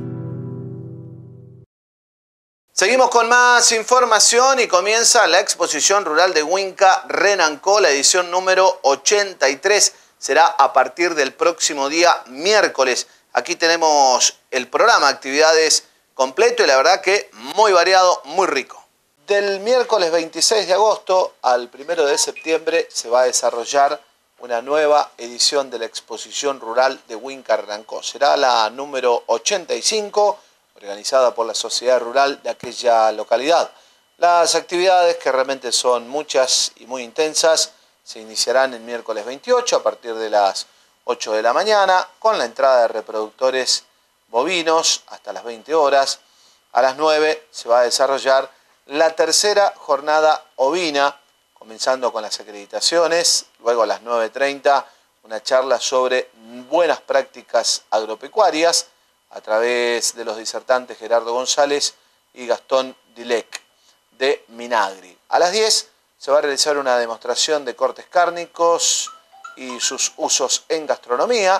Seguimos con más información y comienza la exposición rural de Winca Renanco, la edición número ochenta y tres. Será a partir del próximo día miércoles. Aquí tenemos el programa, actividades completo y la verdad que muy variado, muy rico. Del miércoles veintiséis de agosto al primero de septiembre se va a desarrollar una nueva edición de la exposición rural de Winca Renanco. Será la número ochenta y cinco, organizada por la sociedad rural de aquella localidad. Las actividades, que realmente son muchas y muy intensas, se iniciarán el miércoles veintiocho a partir de las ocho de la mañana, con la entrada de reproductores bovinos hasta las veinte horas. A las nueve se va a desarrollar la tercera jornada ovina, comenzando con las acreditaciones. Luego a las nueve treinta una charla sobre buenas prácticas agropecuarias a través de los disertantes Gerardo González y Gastón Dilec de Minagri. A las diez se va a realizar una demostración de cortes cárnicos y sus usos en gastronomía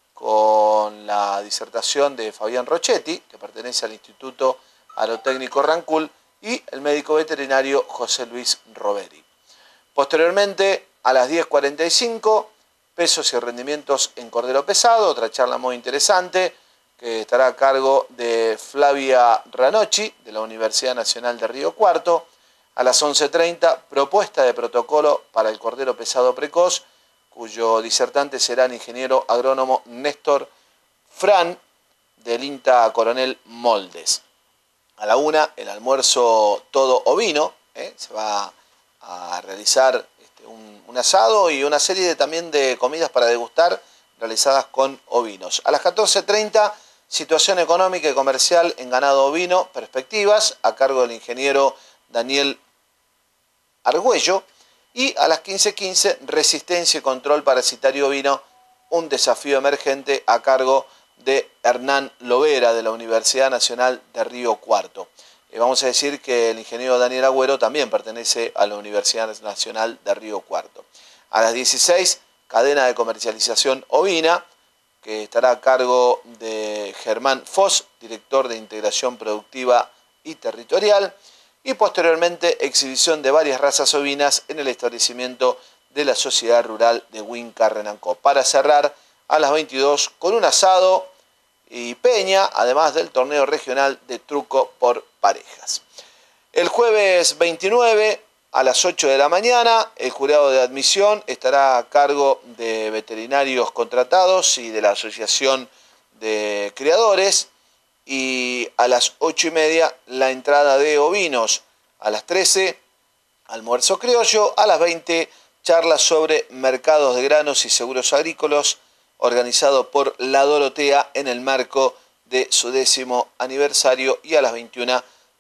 con la disertación de Fabián Rochetti, que pertenece al Instituto Agrotécnico Rancul, y el médico veterinario José Luis Roveri. Posteriormente, a las diez cuarenta y cinco, pesos y rendimientos en cordero pesado, otra charla muy interesante que estará a cargo de Flavia Ranocchi, de la Universidad Nacional de Río Cuarto. A las once treinta, propuesta de protocolo para el cordero pesado precoz, cuyo disertante será el ingeniero agrónomo Néstor Fran, del INTA Coronel Moldes. A la una, el almuerzo todo ovino, ¿eh? Se va a realizar este, un, un asado y una serie de, también de comidas para degustar realizadas con ovinos. A las catorce treinta, situación económica y comercial en ganado ovino, perspectivas, a cargo del ingeniero Daniel Argüello. Y a las quince quince, resistencia y control parasitario ovino, un desafío emergente, a cargo de Hernán Lovera, de la Universidad Nacional de Río Cuarto. Eh, vamos a decir que el ingeniero Daniel Agüero también pertenece a la Universidad Nacional de Río Cuarto. A las dieciséis, cadena de comercialización ovina, que estará a cargo de Germán Foss, director de Integración Productiva y Territorial. Y posteriormente, exhibición de varias razas ovinas en el establecimiento de la Sociedad Rural de Winca Renanco. Para cerrar a las veintidós con un asado y peña, además del torneo regional de truco por parejas. El jueves veintinueve a las ocho de la mañana, el jurado de admisión estará a cargo de veterinarios contratados y de la Asociación de Criadores. Y a las ocho y media, la entrada de ovinos. A las trece, almuerzo criollo. A las veinte, charlas sobre mercados de granos y seguros agrícolas, organizado por La Dorotea en el marco de su décimo aniversario. Y a las veintiuna,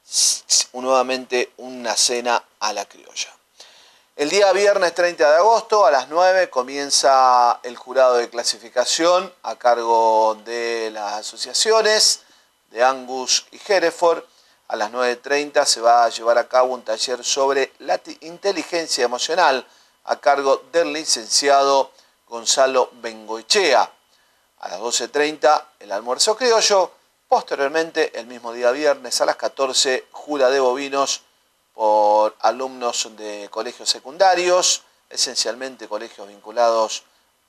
nuevamente una cena a la criolla. El día viernes treinta de agosto a las nueve comienza el jurado de clasificación a cargo de las asociaciones de Angus y Hereford. A las nueve treinta se va a llevar a cabo un taller sobre la inteligencia emocional a cargo del licenciado Gonzalo Bengoechea. A las doce treinta el almuerzo criollo. Posteriormente, el mismo día viernes a las catorce, jura de bovinos por alumnos de colegios secundarios, esencialmente colegios vinculados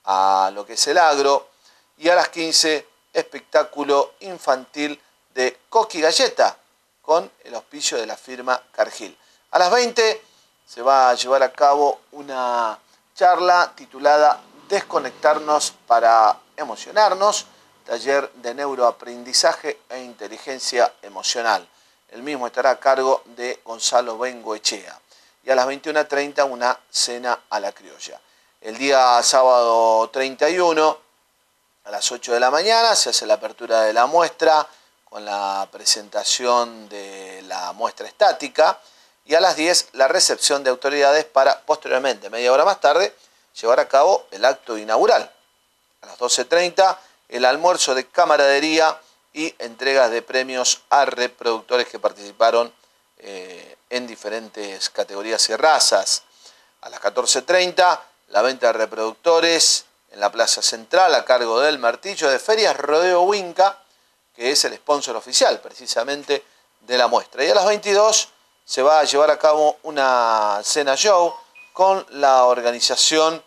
a lo que es el agro. Y a las quince, espectáculo infantil de Coqui Galleta, con el auspicio de la firma Cargill. A las veinte se va a llevar a cabo una charla titulada Desconectarnos para emocionarnos, taller de neuroaprendizaje e inteligencia emocional. El mismo estará a cargo de Gonzalo Bengoechea. Y a las veintiuna treinta una cena a la criolla. El día sábado treinta y uno, a las ocho de la mañana, se hace la apertura de la muestra con la presentación de la muestra estática. Y a las diez la recepción de autoridades para posteriormente, media hora más tarde, llevar a cabo el acto inaugural. A las doce treinta el almuerzo de camaradería y entregas de premios a reproductores que participaron eh, en diferentes categorías y razas. A las catorce treinta la venta de reproductores en la Plaza Central a cargo del Martillo de Ferias Rodeo Winca, que es el sponsor oficial precisamente de la muestra. Y a las veintidós se va a llevar a cabo una cena show con la organización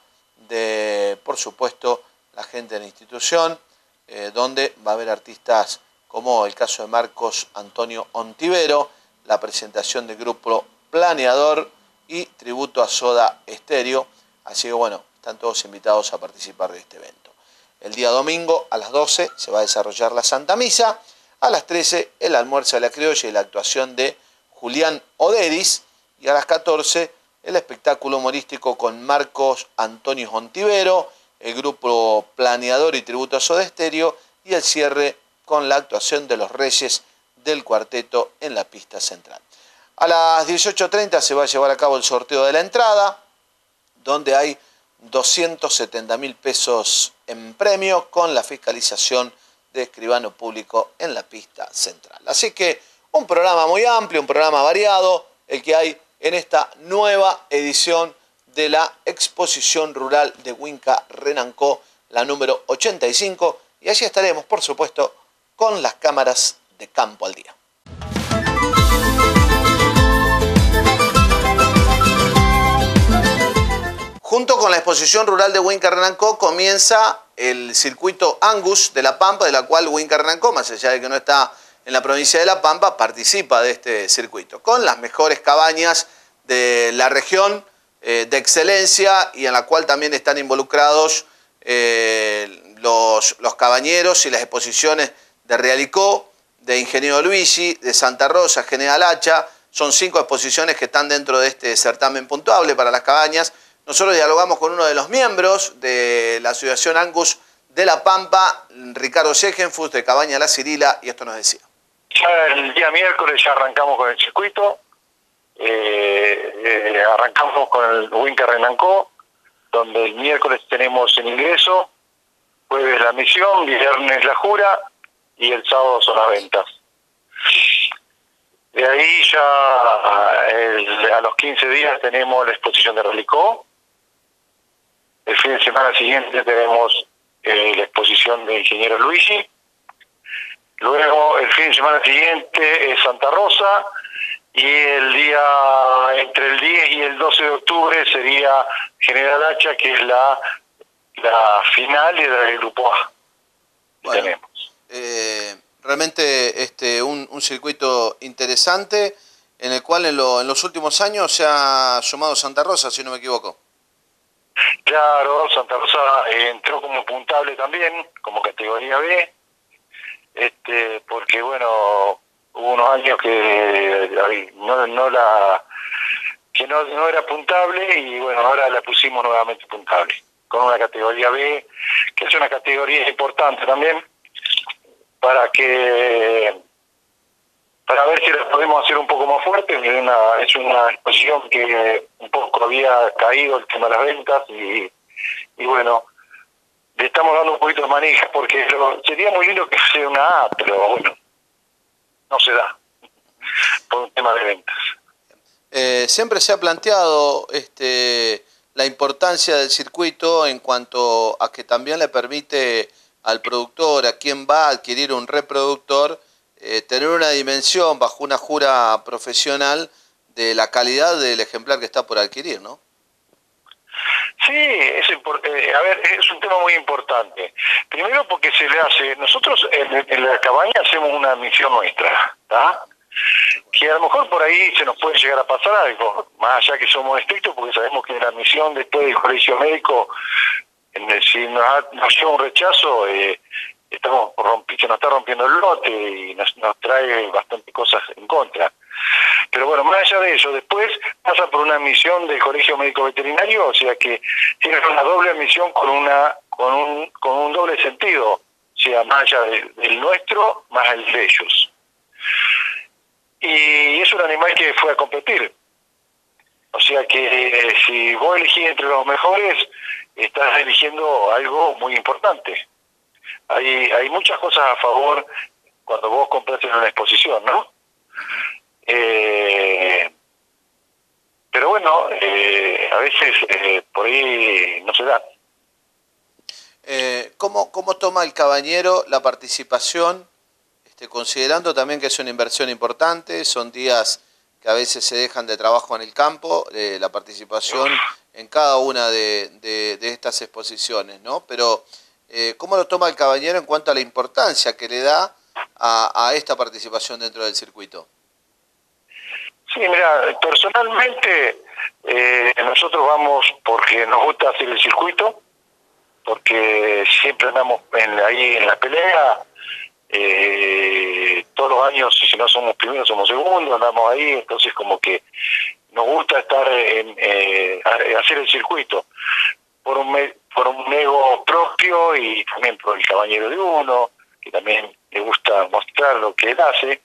de, por supuesto, la gente de la institución, eh, donde va a haber artistas como el caso de Marcos Antonio Ontivero, la presentación del grupo Planeador y tributo a Soda Stereo. Así que bueno, están todos invitados a participar de este evento. El día domingo a las doce se va a desarrollar la Santa Misa, a las trece el almuerzo de la criolla y la actuación de Julián Oderis, y a las catorce el espectáculo humorístico con Marcos Antonio Ontivero, el grupo Planeador y tributo a Soda Stereo, y el cierre con la actuación de los Reyes del Cuarteto en la pista central. A las dieciocho treinta se va a llevar a cabo el sorteo de la entrada, donde hay doscientos setenta mil pesos en premio con la fiscalización de escribano público en la pista central. Así que un programa muy amplio, un programa variado, el que hay en esta nueva edición de la Exposición Rural de Winca Renancó, la número ochenta y cinco, y allí estaremos, por supuesto, con las cámaras de Campo al Día. Junto con la Exposición Rural de Winca Renancó comienza el circuito Angus de La Pampa, de la cual Winca Renancó, más allá de que no está en la provincia de La Pampa, participa de este circuito, con las mejores cabañas de la región eh, de excelencia, y en la cual también están involucrados eh, los, los cabañeros y las exposiciones de Realicó, de Ingeniero Luigi, de Santa Rosa, General Hacha. Son cinco exposiciones que están dentro de este certamen puntuable para las cabañas. Nosotros dialogamos con uno de los miembros de la Asociación Angus de La Pampa, Ricardo Segenfus, de Cabaña La Cirila, y esto nos decía. Ya el día miércoles ya arrancamos con el circuito, eh, eh, arrancamos con el Winca Renancó, donde el miércoles tenemos el ingreso, jueves la misión, viernes la jura y el sábado son las ventas. De ahí ya el, a los quince días tenemos la exposición de Realicó. El fin de semana siguiente tenemos eh, la exposición de Ingeniero Luigi. Luego el fin de semana siguiente es Santa Rosa, y el día entre el diez y el doce de octubre sería General Hacha, que es la, la final del grupo A. Bueno, tenemos. Eh, realmente este, un, un circuito interesante en el cual en, lo, en los últimos años se ha sumado Santa Rosa, si no me equivoco. Claro, Santa Rosa eh, entró como puntable también, como categoría B, este, porque bueno, hubo unos años que eh, no, no la que no, no era puntable, y bueno, ahora la pusimos nuevamente puntable, con una categoría B, que es una categoría importante también, para que para ver si la podemos hacer un poco más fuerte. Es una, es una exposición que un poco había caído el tema de las ventas, y, y bueno, le estamos dando un poquito de manija, porque lo, sería muy lindo que sea una A, pero bueno, no se da por un tema de ventas. Eh, siempre se ha planteado este, la importancia del circuito en cuanto a que también le permite al productor, a quien va a adquirir un reproductor, eh, tener una dimensión bajo una jura profesional de la calidad del ejemplar que está por adquirir, ¿no? Sí, es, eh, a ver, es un tema muy importante. Primero porque se le hace, nosotros en, en la cabaña hacemos una misión nuestra, ¿tá? Que a lo mejor por ahí se nos puede llegar a pasar algo, más allá que somos estrictos, porque sabemos que la misión después del colegio médico, en el, si nos, ha, nos lleva un rechazo, eh, estamos rompi, se nos está rompiendo el lote y nos, nos trae bastante cosas en contra. Pero bueno, más allá de eso, después pasa por una misión del Colegio Médico Veterinario, o sea que tiene una doble misión con una con un, con un doble sentido, o sea, más allá de, del nuestro, más el de ellos. Y es un animal que fue a competir. O sea que eh, si vos elegís entre los mejores, estás eligiendo algo muy importante. Hay, hay muchas cosas a favor cuando vos compras en una exposición, ¿no? Eh, pero bueno, eh, a veces eh, por ahí no se da. Eh, ¿cómo, ¿Cómo toma el cabañero la participación, este, considerando también que es una inversión importante, son días que a veces se dejan de trabajo en el campo, eh, la participación en cada una de, de, de estas exposiciones, ¿no? Pero, eh, ¿cómo lo toma el cabañero en cuanto a la importancia que le da a, a esta participación dentro del circuito? Sí, mira, personalmente eh, nosotros vamos porque nos gusta hacer el circuito, porque siempre andamos en, ahí en la pelea, eh, todos los años, si no somos primeros, somos segundos, andamos ahí, entonces como que nos gusta estar en eh, hacer el circuito, por un, me, por un ego propio y también por el cabañero de uno, que también le gusta mostrar lo que él hace.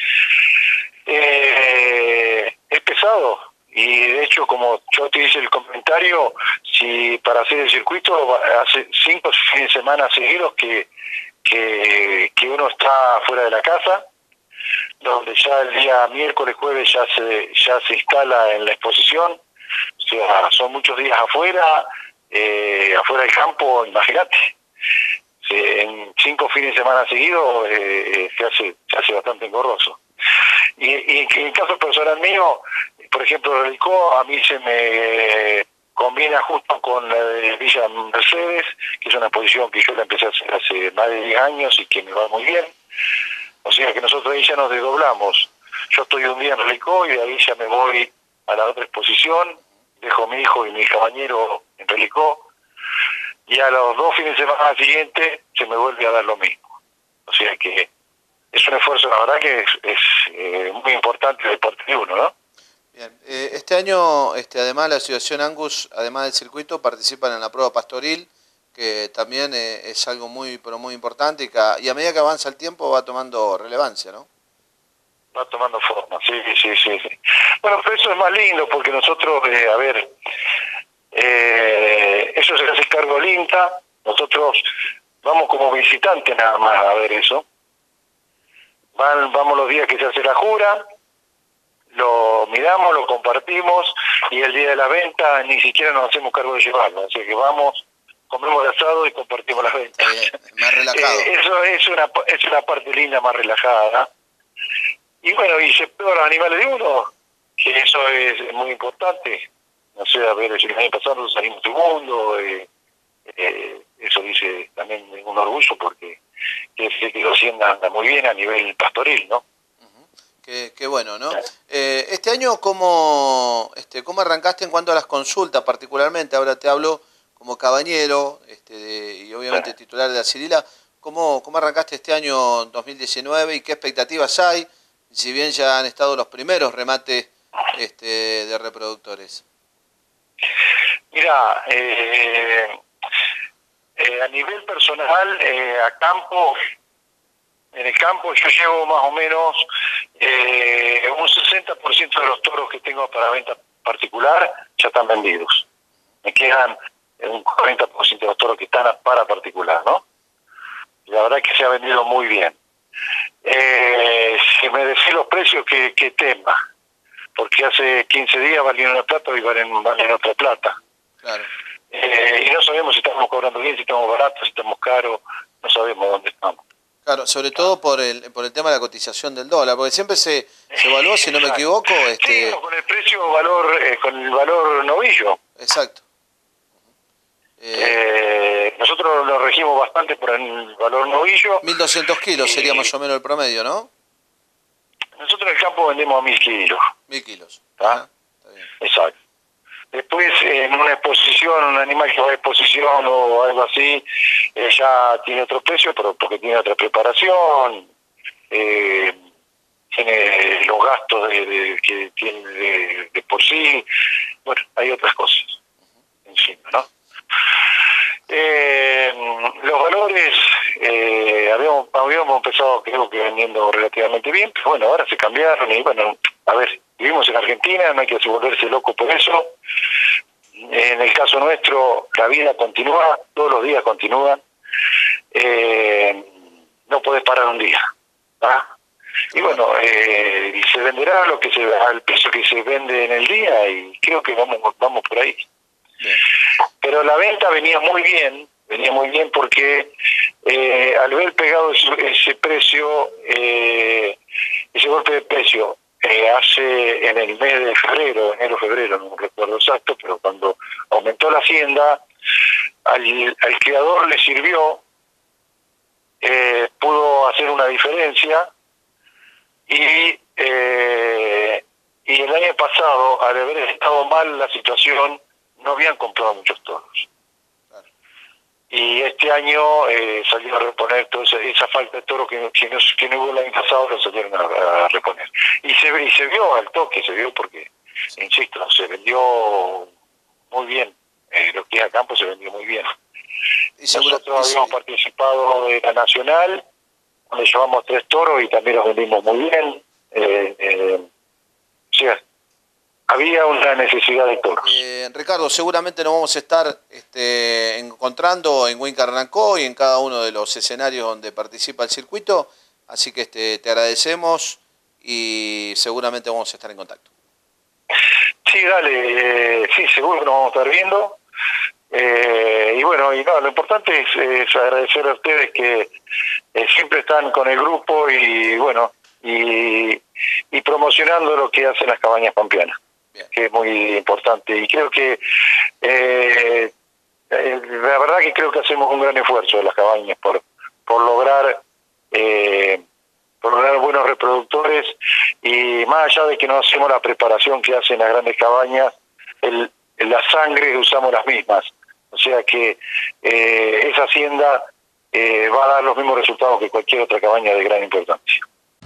Eh, es pesado y de hecho, como yo te hice el comentario, si para hacer el circuito hace cinco fines de semana seguidos que, que, que uno está fuera de la casa, donde ya el día miércoles, jueves ya se ya se instala en la exposición, o sea, son muchos días afuera, eh, afuera del campo, imagínate. En cinco fines de semana seguidos eh, se hace se hace bastante engorroso. Y, y en el caso personal mío, por ejemplo, el Relicó a mí se me combina justo con la de Villa Mercedes, que es una exposición que yo la empecé a hacer hace más de diez años y que me va muy bien. O sea que nosotros ahí ya nos desdoblamos. Yo estoy un día en Relicó y de ahí ya me voy a la otra exposición, dejo a mi hijo y mi cabañero en Relicó, y a los dos fines de semana siguientes se me vuelve a dar lo mismo. O sea que es un esfuerzo, la verdad que es, es eh, muy importante el deporte de uno, ¿no? Bien, eh, este año, este, además la Asociación Angus, además del circuito, participan en la prueba pastoril, que también eh, es algo muy, pero muy importante y, que, y a medida que avanza el tiempo va tomando relevancia, ¿no? Va tomando forma, sí, sí, sí. sí. Bueno, pero eso es más lindo porque nosotros, eh, a ver, eh, eso se le hace cargo al INTA, nosotros vamos como visitantes nada más a ver eso. Van, vamos los días que se hace la jura, lo miramos, lo compartimos y el día de la venta ni siquiera nos hacemos cargo de llevarlo. Así que vamos, comemos el asado y compartimos las ventas. Eh, más relajado. Eh, eso es una, es una parte linda, más relajada. Y bueno, y se prueban los animales de uno, que eso es muy importante. No sé, a ver, el año pasado salimos segundo, eh, eh, eso dice también un orgullo porque quiere decir que la hacienda anda muy bien a nivel pastoril, ¿no? Uh-huh. Qué, qué bueno, ¿no? Eh, este año, ¿cómo, este, ¿cómo arrancaste en cuanto a las consultas particularmente? Ahora te hablo como cabañero este, de, y obviamente titular de la Cirila. ¿Cómo, ¿Cómo arrancaste este año dos mil diecinueve y qué expectativas hay? Si bien ya han estado los primeros remates este, de reproductores. Mira, eh, eh, a nivel personal, eh, a campo, en el campo yo llevo más o menos eh, un sesenta por ciento de los toros que tengo para venta particular ya están vendidos. Me quedan un cuarenta por ciento de los toros que están para particular, ¿no? Y la verdad que se ha vendido muy bien. Eh, si me decís los precios, ¿qué, qué tema? Porque hace quince días valían una plata y valen, valen otra plata. Claro. eh, y no sabemos si estamos cobrando bien, si estamos baratos, si estamos caros, no sabemos dónde estamos. Claro, sobre todo por el por el tema de la cotización del dólar, porque siempre se, se evaluó, si no me equivoco... Este... Sí, con el precio, valor, eh, con el valor novillo. Exacto. Eh, eh, nosotros nos regimos bastante por el valor novillo. mil doscientos kilos sería más o menos el promedio, ¿no? Nosotros en el campo vendemos a mil kilos. Mil kilos. ¿Está? Está bien. Exacto. Después, en una exposición, un animal que va a exposición o algo así, eh, ya tiene otro precio, pero porque tiene otra preparación, eh, tiene los gastos de, de, que tiene de, de por sí, bueno, hay otras cosas encima, ¿no? Eh, los valores, eh, habíamos, habíamos empezado, creo que vendiendo relativamente bien, pero bueno, ahora se cambiaron y bueno, a ver, vivimos en Argentina, no hay que volverse loco por eso. En el caso nuestro, la vida continúa, todos los días continúan. Eh, no podés parar un día, ¿ah? Y bueno, eh, y se venderá lo que se al precio que se vende en el día y creo que vamos vamos por ahí. Bien. Pero la venta venía muy bien, venía muy bien porque eh, al ver pegado ese, ese precio, eh, ese golpe de precio, eh, hace en el mes de febrero, enero, febrero, no recuerdo exacto, pero cuando aumentó la hacienda, al, al criador le sirvió, eh, pudo hacer una diferencia y, eh, y el año pasado, al haber estado mal la situación, no habían comprado muchos toros. Claro. Y este año eh, salió a reponer toda esa, esa falta de toro que, que, no, que no hubo el año pasado, lo salieron a, a reponer. Y se, y se vio al toque, se vio porque, sí. Insisto, se vendió muy bien. Eh, lo que es a campo se vendió muy bien. Y nosotros sí. habíamos participado de la Nacional, donde llevamos tres toros y también los vendimos muy bien. Eh, eh, o sea, había una necesidad de toros. Eh, Ricardo, seguramente nos vamos a estar este, encontrando en Winca Renancó y en cada uno de los escenarios donde participa el circuito, así que este, te agradecemos y seguramente vamos a estar en contacto. Sí, dale, eh, sí, seguro que nos vamos a estar viendo. Eh, y bueno, y no, lo importante es, es agradecer a ustedes que eh, siempre están con el grupo y bueno, y, y promocionando lo que hacen las cabañas pampeanas. Bien. Que es muy importante y creo que eh, eh, la verdad que creo que hacemos un gran esfuerzo de las cabañas por por lograr eh, por lograr buenos reproductores y más allá de que no hacemos la preparación que hacen las grandes cabañas, el, la sangre usamos las mismas, o sea que eh, esa hacienda eh, va a dar los mismos resultados que cualquier otra cabaña de gran importancia.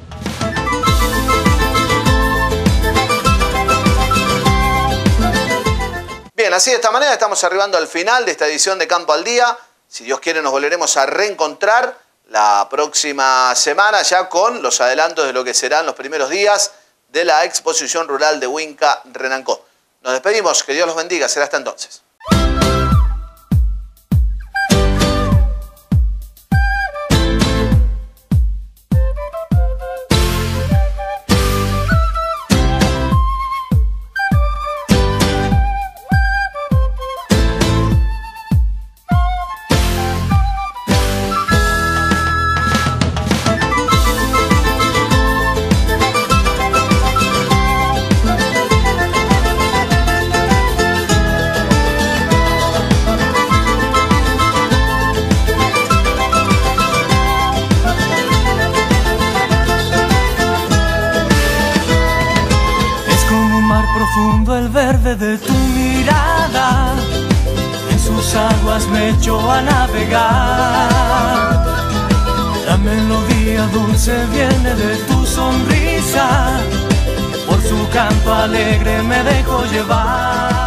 Bien, así de esta manera estamos arribando al final de esta edición de Campo al Día. Si Dios quiere nos volveremos a reencontrar la próxima semana ya con los adelantos de lo que serán los primeros días de la exposición rural de Winca Renancó. Nos despedimos, que Dios los bendiga, será hasta entonces. El verde de tu mirada en sus aguas me echó a navegar. La melodía dulce viene de tu sonrisa, por su canto alegre me dejo llevar.